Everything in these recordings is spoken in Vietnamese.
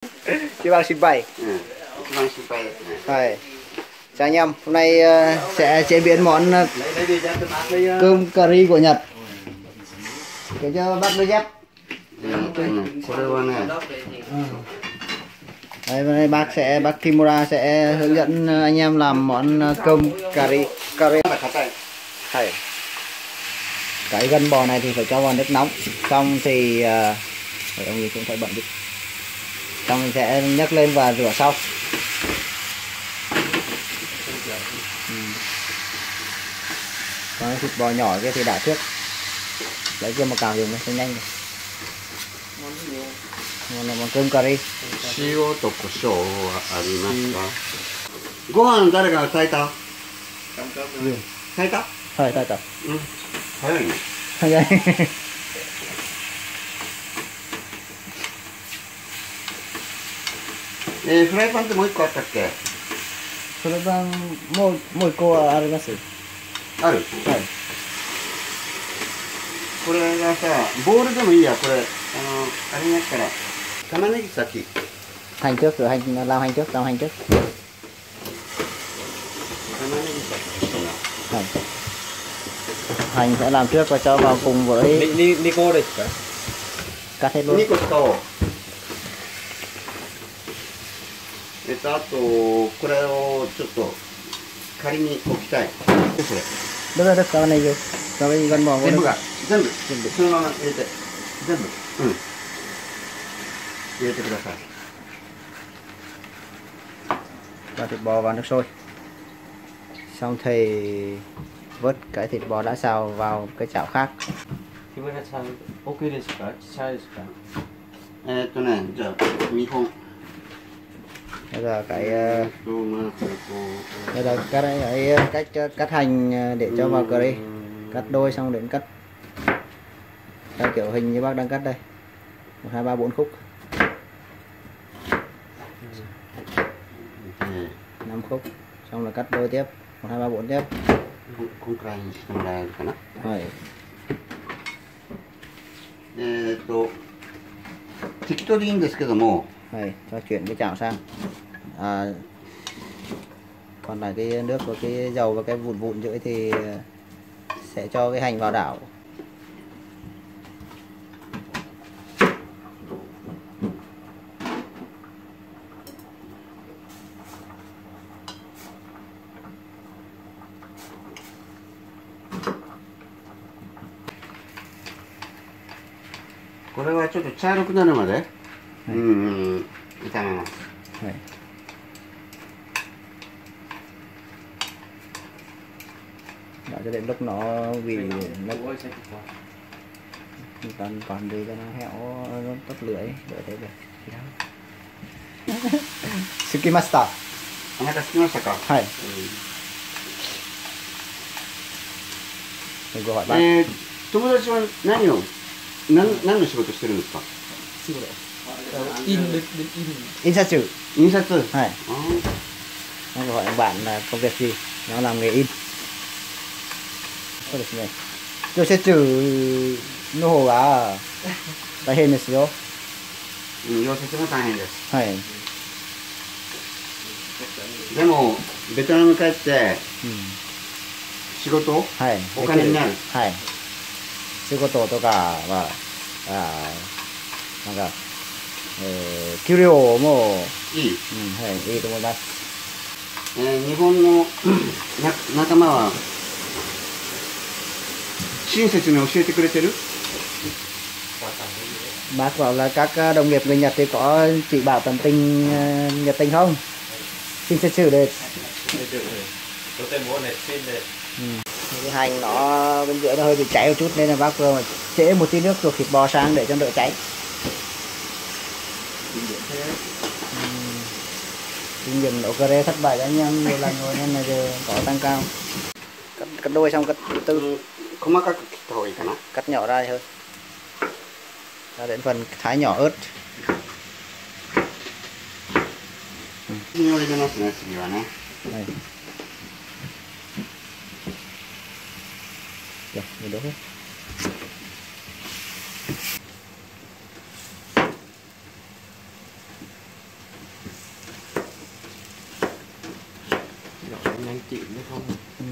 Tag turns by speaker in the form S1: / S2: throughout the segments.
S1: Chỉ bằng xin bày.
S2: Mang xin bay.
S1: Rồi. Chào anh em, hôm nay sẽ chế biến món cơm curry của Nhật. Để cho bác đôi dép. Đấy, hôm nay bác Kimura sẽ hướng dẫn anh em làm món cơm curry. Hay. Cái gân bò này thì phải cho vào nước nóng, xong thì ông gì cũng phải bận đi. Xong mình sẽ nhấc lên và rửa sau. Còn thịt bò nhỏ kia thì đã trước, lấy kia một cào dùng nó nhanh rồi. Món cơm curry.
S2: 塩と胡椒はありますか。ご飯誰が炊いた？炊いた？
S1: はい、炊いた。
S2: うん。早いね。
S1: 早い。
S2: フライパンってもう一個あったっけ？
S1: フライパンもう一個はあります。
S2: ある？
S1: はい。
S2: これがさ、ボールでもいいや、これあれになったら玉ねぎ先。
S1: Hành trước rồi làm hành trước, làm hành trước.
S2: 玉ねぎ先。
S1: Hành. Hành sẽ làm trước và cho vào cùng với
S3: Nico đây.
S1: cắt hết luôn.
S2: 2個使おう。あとこれをちょっと仮に置きたい。これ。
S1: Được rồi, cho này vô. Cho cái gân bò vô.
S2: 全部そのまま入れて。全部。入れてください。
S1: Cho thịt bò vào nước sôi. Xong thì vớt cái thịt bò đã xào vào cái chảo khác.
S3: 木村さん、OKですか？ちっちゃいですか？
S2: じゃあ見本。
S1: Bây giờ bây giờ cắt hành để cho vào curry, cắt đôi xong đến cắt theo kiểu hình như bác đang cắt đây, 1, 2, 3, 4 khúc, 5 khúc, xong là cắt đôi tiếp, 1, 2, 3, 4 tiếp.
S2: こんくらいにしてもらえるかな。
S1: はい。
S2: 適当でいいんですけども。
S1: Đây, cho chuyển cái chảo sang. Còn lại cái nước và cái dầu và cái vụn vụn dưới thì sẽ cho cái hành vào đảo.
S2: Cái này ちょっと茶色くなるまで。炒めます。
S1: はい。Đó, cho đến lúc nó vì nó còn đi cho nó héo, nó tắt lưỡi để thế được. Sukimashita.
S2: お腹すきましたか。
S1: はい。ごhỏi bác.
S2: 友達は何の仕事してるんですか。
S1: In sát chữ.
S2: 印刷。
S1: はい。Nó gọi bạn là công việc gì? Nó làm nghề in.そうですね。今日接中の方が大変ですよ。
S2: 溶接も大変です。
S1: はい。
S2: でもベトナム帰って仕事、
S1: はい。
S2: お金になる。
S1: はい。仕事とかはなんか給料も
S2: いい。
S1: はい、いいと思います。
S2: 日本の仲間は親切に教えてくれてる？
S1: Bác bảo là các đồng nghiệp người Nhật thì có chỉ bảo tận tình nhiệt tình không? Xin xét xử được. Cái hành nó bên dưới nó hơi bị cháy một chút nên là bác vừa trễ một tí nước luộc thịt bò sang để cho đỡ cháy. Kinh nghiệm nấu cà rê thất bại cho anh em nhiều lần rồi nên là giờ có tăng cao. Cắt đôi xong cắt tư. Cắt nhỏ ra thôi. Ra đến phần thái nhỏ ớt. Này. Rồi, mình đốt hết.
S3: chị mới không.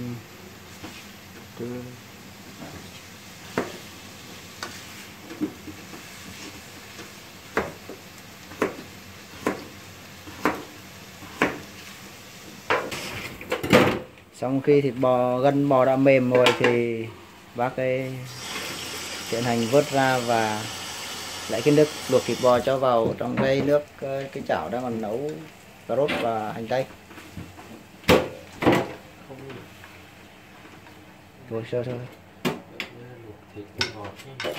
S1: Xong khi thịt bò, gân bò đã mềm rồi thì bác ấy tiến hành vớt ra và lấy cái nước luộc thịt bò cho vào trong cái nước, cái chảo đang còn nấu cà rốt và hành tây. Rồi sơ sơ.
S3: Luộc thịt ngọt nhé.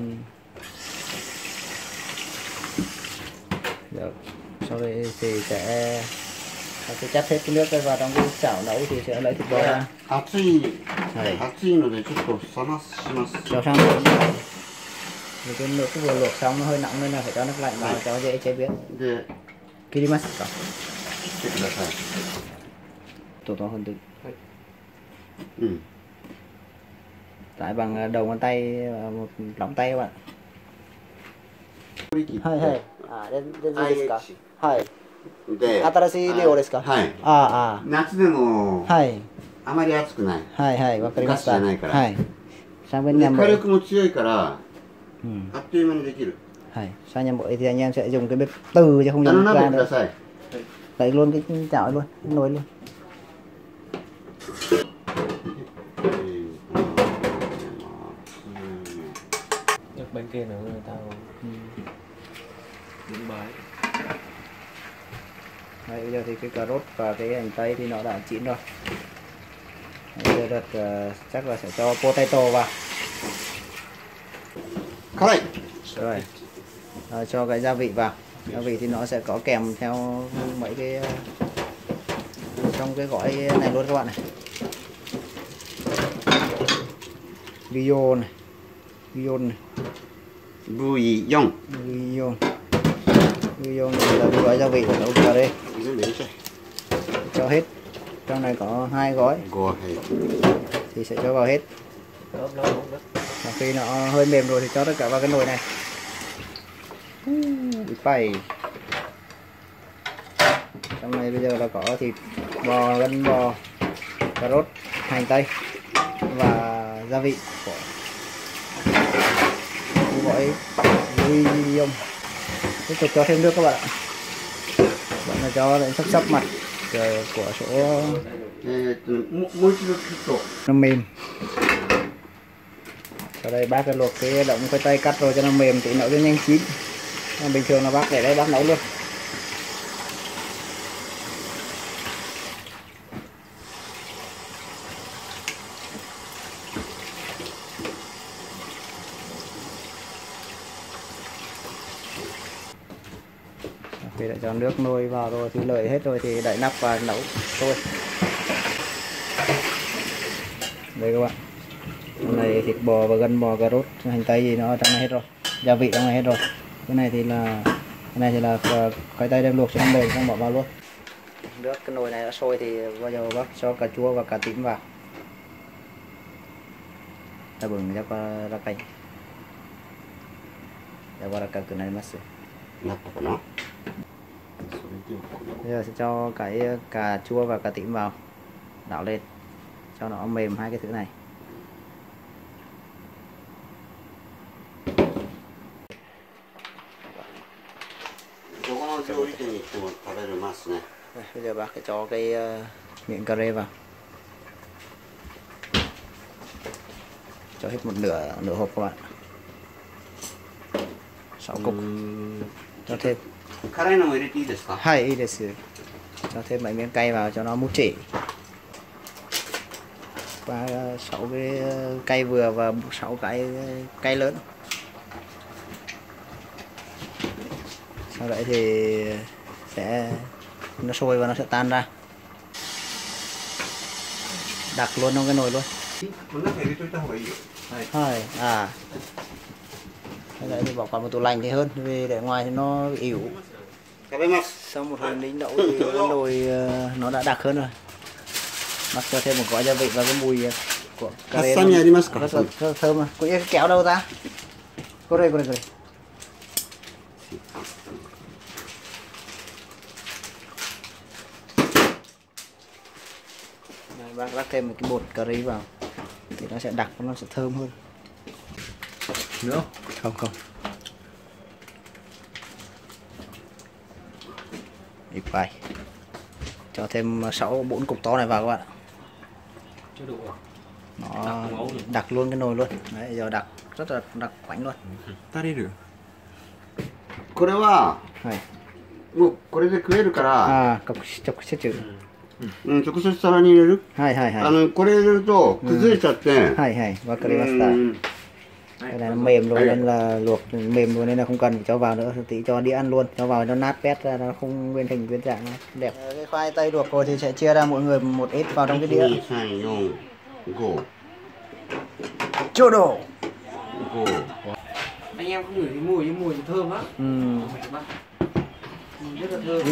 S1: Được. Sau đây thì sẽ chắt hết cái nước vào trong cái chảo nấu thì sẽ lấy thịt bò ra.
S2: 熱いのでちょっと冷まします。
S1: Cho xong rồi cái nước vừa luộc xong nó hơi nóng nên là phải cho nước lạnh vào cho dễ chế biến.
S2: で、
S1: Kirimasu cả.
S2: 切ってください。
S1: Tổ to hơn tí.
S2: うん。
S1: Tại bằng đầu ngón tay, một lóng tay các bạn.
S2: これ切って。
S1: はいはい。あ、全然ですか。はい。
S2: で、
S1: 新しい量ですか。
S2: はい。
S1: ああ。
S2: 夏でも
S1: はい。
S2: あまり暑くない。
S1: はいはい、わかりました。
S2: ガスじゃないから。
S1: はい。Sang bên
S2: で
S1: nhà
S2: 火
S1: bếp.
S2: 力も強いから、
S1: Ừ.
S2: あっという間にできる。
S1: Hay. Sang nhà bếp thì anh em sẽ dùng cái bếp từ chứ không
S2: あ
S1: dùng
S2: の
S1: ga
S2: 鍋くだ
S1: nữa.
S2: さい。
S1: Lấy luôn cái chảo luôn, cái nồi luôn.
S3: Chắc bên kia nữa người ta đứng bái.
S1: Đấy, bây giờ thì cái cà rốt và cái hành tây thì nó đã chín rồi. Bây giờ đợt chắc là sẽ cho potato vào.
S2: 辛い。
S1: Rồi. Cho cái gia vị vào. Gia vị thì nó sẽ có kèm theo mấy cái trong cái gói này luôn các bạn này. Bouillon này. Bouillon này.
S2: Bouillon.
S1: Bouillon. Bouillon là cái gói gia vị của nấu cà đây.
S2: 全部入れちゃえ。
S1: Cho hết. Trong này có 2 gói
S2: 5杯。
S1: thì sẽ cho vào hết.
S3: Ốp nó cũng đất.
S1: Và khi nó hơi mềm rồi thì cho tất cả vào cái nồi này. Phải. Trong này bây giờ là có thịt bò, gân bò, cà rốt, hành tây và gia vị của gói bouillon. Tiếp tục cho thêm nước các bạn ạ. Bạn là cho đến sắp mặt của chỗ
S2: もう一度ちょっと。
S1: nó mềm. Sau đây bác luộc cái đậu khoai tây cắt rồi cho nó mềm thì nấu cho nhanh chín. Bình thường là bác để đây bác nấu luôn. Khi đã cho nước nôi vào rồi thì lợi hết rồi thì đậy nắp và nấu thôi. Đây các bạn. Hôm nay thịt bò và gân bò, cà rốt, hành tây gì nó ở trong này hết rồi. Gia vị trong này hết rồi. Cái này thì là khoai tây đem luộc cho nó mềm xong bỏ vào luôn. Nước cái nồi này đã sôi thì bây giờ bác cho cà chua và cà tím vào. Ta bừng cho ra canh. Để vào cà cử này mất rồi.
S2: なったかな。
S1: Bây giờ sẽ cho cái cà chua và cà tím vào, đảo lên cho nó mềm hai cái thứ này. Bây giờ bác sẽ cho cái miệng cà rê vào, cho hết một nửa hộp các bạn, 6 cục. Cho thêm
S2: 辛いのも入れていいですか。
S1: hai y desu. Cho thêm mấy miếng cay vào cho nó mút chỉ. Và 6 cái cay vừa và 6 cái cay lớn. Sau đấy thì sẽ nó sôi và nó sẽ tan ra. Đặt luôn trong cái nồi luôn.
S2: この中入れといた方がいいよ。
S1: Hai. À. Sau đấy thì bảo quản một tủ lạnh thì hơn, vì để ngoài thì nó ỉu.
S2: 食べます。
S1: Sau một hồi lính đậu thì cái nồi nó đã đặc hơn rồi. Bác cho thêm một gói gia vị và cái mùi của cà rê
S2: Hasami arimasu ka?
S1: rất là thơm mà. Có cái kéo đâu ta? Cô đây. Bác rắc thêm một cái bột cà ri vào thì nó sẽ đặc, nó sẽ thơm hơn.
S3: Nữa
S1: Không không. Ít vài. Cho thêm 4 cục to này vào các bạn ạ.
S3: chưa đủ à?
S1: Nó đặc luôn cái nồi luôn. Đấy, giờ đặc rất là đặc bánh luôn.
S3: 足りる
S2: これは
S1: はい。
S2: もうこれで食えるから、
S1: 直接。
S2: うん、直接皿に入れる。
S1: はいはいはい。
S2: これ入れると崩れちゃって、
S1: はいはい。わかりました。Cái này nó mềm rồi nên là luộc mềm rồi nên là không cần phải cho vào nữa, tí cho đĩa ăn luôn, cho vào nó nát bét ra, nó không nguyên hình nguyên dạng, nó đẹp. Cái khoai tây luộc rồi thì sẽ chia ra mỗi người một ít vào trong cái đĩa.
S2: 1, 2, 3, 4, 5.
S1: Chô đồ.
S2: 5.
S3: Anh em không ngửi cái mùi thơm á. Rất là thơm.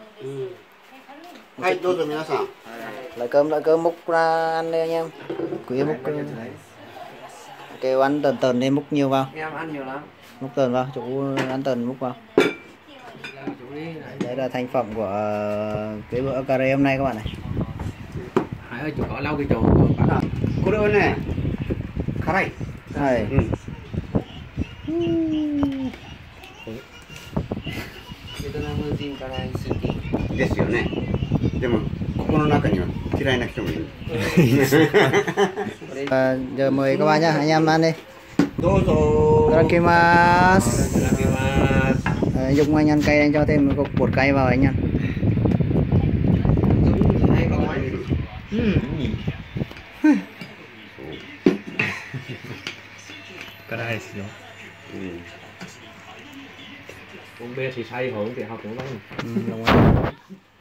S2: はい、どうぞ皆さん。
S1: Lại cơm múc ra ăn đi anh em. Quý múc. Kêu ăn tần đi, múc nhiều vào.
S3: Em ăn nhiều lắm.
S1: Múc tần vào, chú ăn tần múc vào. Đấy là thành phẩm của cái bữa cà rê hôm nay các bạn này.
S3: Hải ơi, chú có lau cái chỗ.
S2: これはね、辛い。
S1: Này.
S3: ベトナム人から好き。
S2: ですよね。でもここの中には嫌いな人もいる。
S1: Giờ mời các bạn nhá, anh em ăn đi.
S2: どうぞ。
S1: Itadakimasu. Dùng anh ăn cay, anh cho thêm một cục bột cay vào anh ăn.
S3: Cái này xíu. Uống bia thì say hưởng thì học cũng lắm.
S1: Đúng rồi.